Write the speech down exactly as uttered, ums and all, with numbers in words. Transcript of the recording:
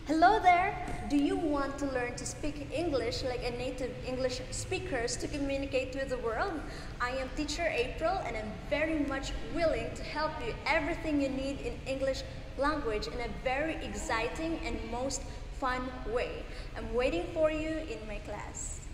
Hello there! Do you want to learn to speak English like a native English speakers to communicate with the world? I am teacher April and I'm very much willing to help you everything you need in English language in a very exciting and most fun way. I'm waiting for you in my class.